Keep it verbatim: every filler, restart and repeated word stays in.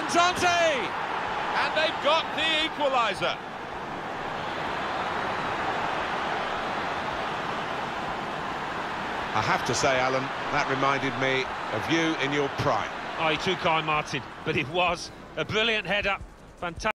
Andrade! And they've got the equaliser. I have to say, Alan, that reminded me of you in your prime. Oh, you're too kind, Martin, but it was a brilliant header. Fantastic.